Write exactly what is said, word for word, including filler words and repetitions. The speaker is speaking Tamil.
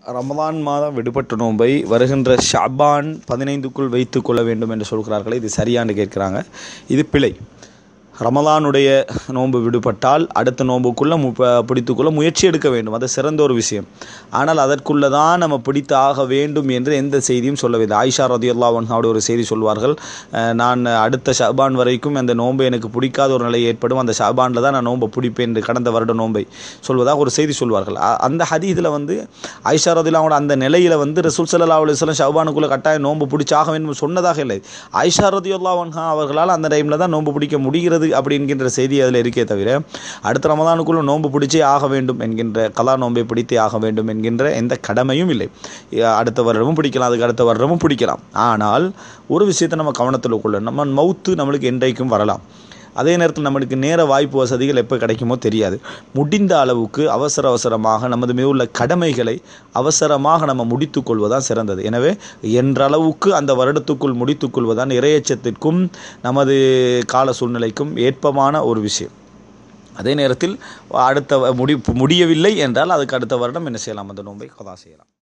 ரமலான் மாதம் விடுபட்ட நோன்பை வருகின்ற ஷஅபான் பதினைந்துக்குள் வைத்து கொள்ள வேண்டும் என்று சொல்கிறார்களே, இது சரியான்னு கேட்குறாங்க. இது பிழை. ரமலானுடைய நோன்பு விடுபட்டால் அடுத்த நோன்புக்குள்ளே மு பிடித்துக்கொள்ள முயற்சி எடுக்க வேண்டும். அது சிறந்த ஒரு விஷயம். ஆனால் அதற்குள்ளே தான் நம்ம பிடித்து ஆக வேண்டும் என்று எந்த செய்தியும் சொல்லவில்லை. ஆயிஷா ரலியல்லாஹு அன்ஹாவுடைய ஒரு செய்தி சொல்வார்கள், நான் அடுத்த ஷஅபான் வரைக்கும் அந்த நோன்பை எனக்கு பிடிக்காத ஒரு நிலை ஏற்படும், அந்த ஷஅபானில் தான் நான் நோன்பை பிடிப்பேன் என்று கடந்த வருட நோன்பை சொல்வதாக ஒரு செய்தி சொல்வார்கள். அந்த ஹதீஸில் வந்து ஆயிஷா ரலியல்லாஹு அந்த நிலையில் வந்து ரசூல் ஸல்லல்லாஹு அலைஹி வஸல்லம் ஷஅபானுக்குள்ளே கட்டாயம் நோன்பு பிடிச்சாக வேண்டும் சொன்னதாக இல்லை. ஆயிஷா ரலியல்லாஹு அன்ஹா அவர்களால் அந்த டைமில் தான் நோன்பு பிடிக்க முடிகிறது அப்படி என்கின்ற செய்தி அதில் இருக்கே தவிர, அடுத்த ரமலானுக்குள்ள நோன்பு பிடிச்சே ஆக வேண்டும் என்கின்ற கலா நோன்பை பிடித்தே ஆக வேண்டும் என்கின்ற எந்த கடமையும் இல்லை. அடுத்த வருடமும் பிடிக்கலாம், அதுக்கு அடுத்த வருடமும் பிடிக்கலாம். ஆனால் ஒரு விஷயத்தை நம்ம கவனத்தில் கொள்ள, நம்ம மௌத்து நம்மளுக்கு என்றைக்கும் வரலாம். அதே நேரத்தில் நம்மளுக்கு நேர வாய்ப்பு வசதிகள் எப்போ கிடைக்குமோ தெரியாது. முடிந்த அளவுக்கு அவசர அவசரமாக நமது மீது உள்ள கடமைகளை அவசரமாக நம்ம முடித்து கொள்வதுதான் சிறந்தது. எனவே என்றளவுக்கு அந்த வருடத்துக்குள் முடித்து கொள்வதுதான் இறையச்சத்திற்கும் நமது கால சூழ்நிலைக்கும் ஏற்பமான ஒரு விஷயம். அதே நேரத்தில் அடுத்த முடி முடியவில்லை என்றால் அதுக்கு அடுத்த வருடம் என்ன செய்யலாம், அந்த நோன்பை கதா செய்யலாம்.